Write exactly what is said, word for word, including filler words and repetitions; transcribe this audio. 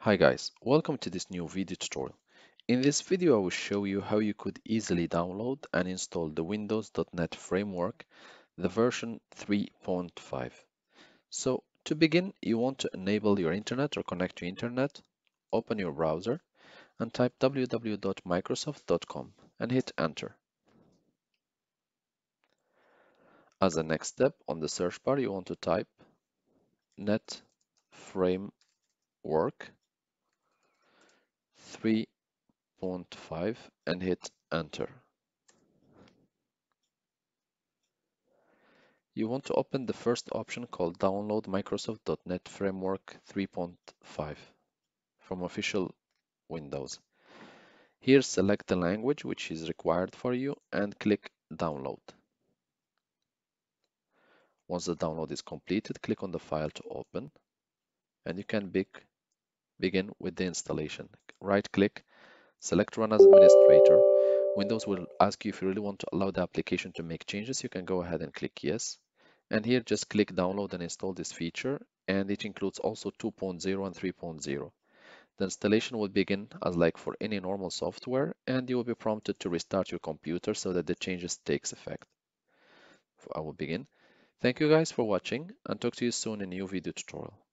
Hi guys, welcome to this new video tutorial. In this video I will show you how you could easily download and install the Windows dot net framework, the version three point five. So to begin, you want to enable your internet or connect to internet, open your browser and type w w w dot microsoft dot com and hit enter. As a next step on the search bar you want to type net framework three point five and hit enter. You want to open the first option called Download Microsoft dot net Framework three point five from official Windows. Here select the language which is required for you and click Download. Once the download is completed, click on the file to open and you can be begin with the installation. Right click, select Run as Administrator. Windows will ask you if you really want to allow the application to make changes. You can go ahead and click Yes. And here just click download and install this feature, and it includes also two point zero and three point zero. The installation will begin as like for any normal software, and you will be prompted to restart your computer so that the changes takes effect. I will begin. Thank you guys for watching and talk to you soon in a new video tutorial.